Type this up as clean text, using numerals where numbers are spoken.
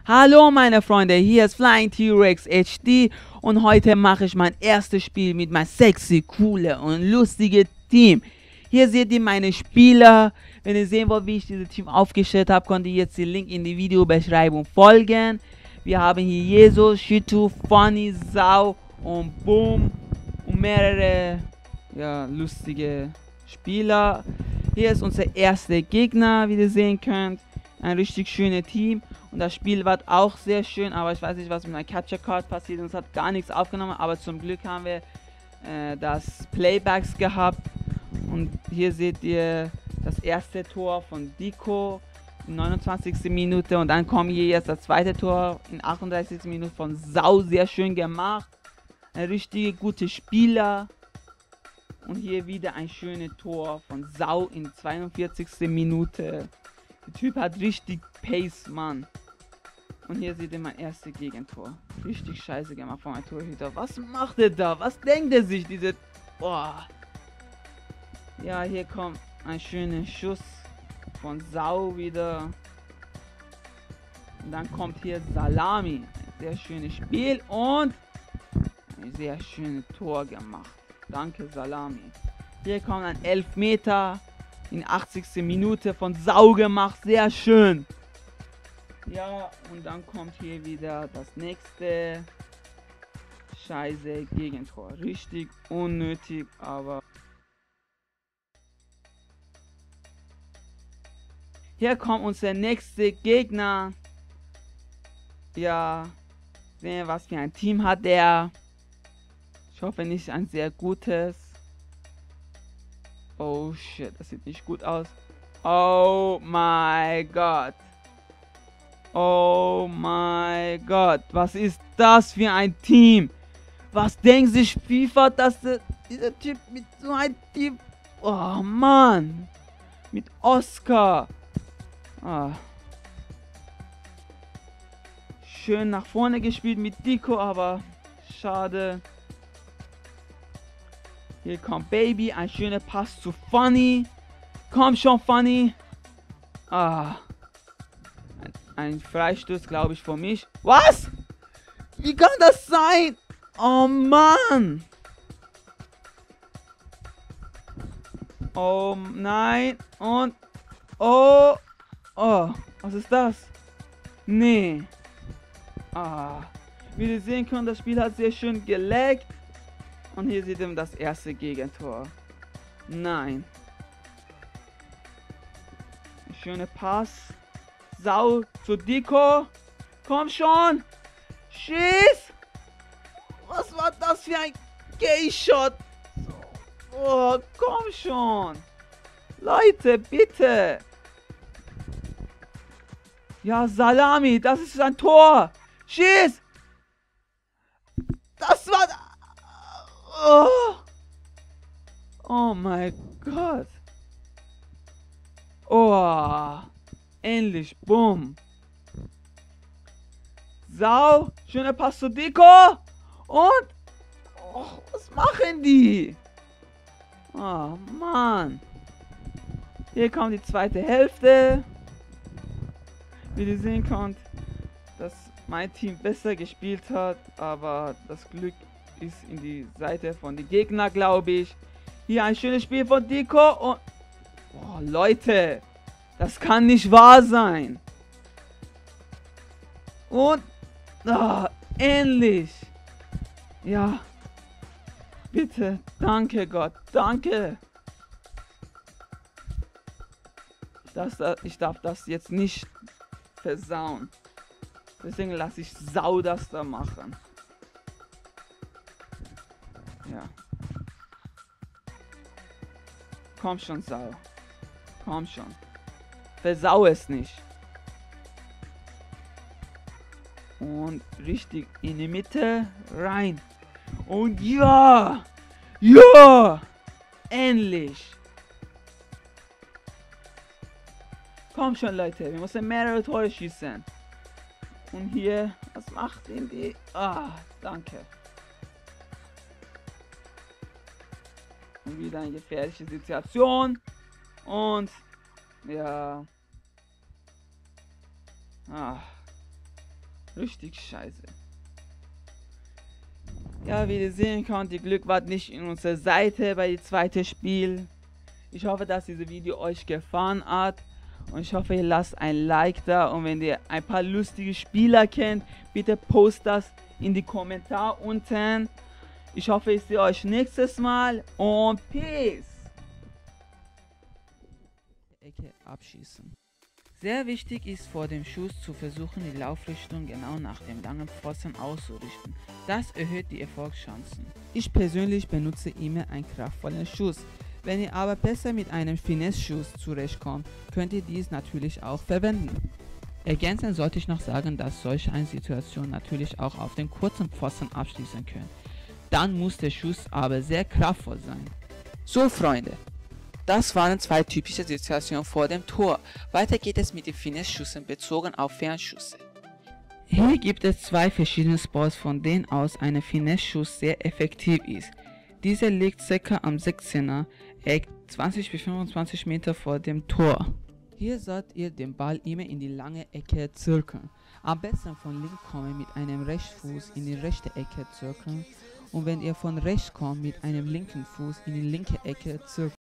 Hallo meine Freunde, hier ist Flying T-Rex HD und heute mache ich mein erstes Spiel mit meinem sexy, coole und lustige Team. Hier seht ihr meine Spieler. Wenn ihr sehen wollt, wie ich dieses Team aufgestellt habe, könnt ihr jetzt den Link in die Videobeschreibung folgen. Wir haben hier Jesus, Shitu, Funny, Sau und Boom und mehrere lustige Spieler. Hier ist unser erster Gegner, wie ihr sehen könnt. Ein richtig schönes Team. Und das Spiel war auch sehr schön, aber ich weiß nicht, was mit meiner Capture Card passiert. Uns hat gar nichts aufgenommen, aber zum Glück haben wir das Playbacks gehabt. Und hier seht ihr das erste Tor von Diko in 29. Minute. Und dann kommt hier jetzt das zweite Tor in 38. Minute von Sau. Sehr schön gemacht. Ein richtig guter Spieler. Und hier wieder ein schönes Tor von Sau in 42. Minute. Der Typ hat richtig Pace, Mann. Und hier seht ihr mein erstes Gegentor. Richtig scheiße gemacht von meinem Torhüter. Was macht er da? Was denkt er sich, diese... Boah. Ja, hier kommt ein schöner Schuss von Sau wieder. Und dann kommt hier Salami. Ein sehr schönes Spiel und ein sehr schönes Tor gemacht. Danke, Salami. Hier kommt ein Elfmeter in 80. Minute von Sau gemacht. Sehr schön. Ja, und dann kommt hier wieder das nächste scheiße Gegentor. Richtig unnötig, aber... Hier kommt unser nächster Gegner. Ja, sehen wir, was für ein Team hat der. Ich hoffe nicht ein sehr gutes. Oh shit, das sieht nicht gut aus. Oh my God. Oh mein Gott, was ist das für ein Team? Was denkt sich FIFA, dass dieser Typ mit so einem Team... Oh Mann, mit Oscar. Ah. Schön nach vorne gespielt mit Diko, aber schade. Hier kommt Baby, ein schöner Pass zu Funny. Komm schon, Funny. Ah. Ein Freistoß, glaube ich, für mich. Was? Wie kann das sein? Oh Mann. Oh nein. Und... Oh. Oh. Was ist das? Nee. Ah. Wie ihr sehen könnt, das Spiel hat sehr schön gelaggt. Und hier seht ihr das erste Gegentor. Nein. Ein schöner Pass. Sau zu Diko. Komm schon. Schieß. Was war das für ein Gay-Shot? Oh, komm schon. Leute, bitte. Ja, Salami, das ist ein Tor. Schieß. Das war... Oh, oh mein Gott. Oh. Endlich, bumm. Sau, schöner Pass zu Diko. Und, oh, was machen die? Oh, Mann. Hier kommt die zweite Hälfte. Wie ihr sehen könnt, dass mein Team besser gespielt hat, aber das Glück ist in die Seite von den Gegner, glaube ich. Hier ein schönes Spiel von Diko und... Oh, Leute. Das kann nicht wahr sein. Und... Oh, endlich. Ja. Bitte. Danke, Gott. Danke. Ich darf das jetzt nicht versauen. Deswegen lasse ich Sau das da machen. Ja. Komm schon, Sau. Komm schon. Versau es nicht. Und richtig in die Mitte rein. Und ja! Ja! Endlich! Komm schon, Leute. Wir müssen mehrere Tore schießen. Und hier, was macht denn die? Ah, danke. Und wieder eine gefährliche Situation. Und ja. Ah. Richtig scheiße. Ja, wie ihr sehen könnt, die Glück war nicht in unserer Seite bei dem zweiten Spiel. Ich hoffe, dass dieses Video euch gefallen hat. Und ich hoffe, ihr lasst ein Like da. Und wenn ihr ein paar lustige Spieler kennt, bitte postet das in die Kommentare unten. Ich hoffe, ich sehe euch nächstes Mal. Und Peace! Ecke abschießen. Sehr wichtig ist vor dem Schuss zu versuchen, die Laufrichtung genau nach dem langen Pfosten auszurichten. Das erhöht die Erfolgschancen. Ich persönlich benutze immer einen kraftvollen Schuss. Wenn ihr aber besser mit einem Finesse-Schuss zurechtkommt, könnt ihr dies natürlich auch verwenden. Ergänzend sollte ich noch sagen, dass solche eine Situation natürlich auch auf den kurzen Pfosten abschließen können. Dann muss der Schuss aber sehr kraftvoll sein. So Freunde, das waren zwei typische Situationen vor dem Tor. Weiter geht es mit den Finesse-Schüssen bezogen auf Fernschüsse. Hier gibt es zwei verschiedene Spots, von denen aus ein Finesse-Schuss sehr effektiv ist. Dieser liegt ca. am 16er Eck 20 bis 25 Meter vor dem Tor. Hier sollt ihr den Ball immer in die lange Ecke zirkeln. Am besten von links kommen mit einem Rechtsfuß in die rechte Ecke zirkeln und wenn ihr von rechts kommt mit einem linken Fuß in die linke Ecke zirkeln.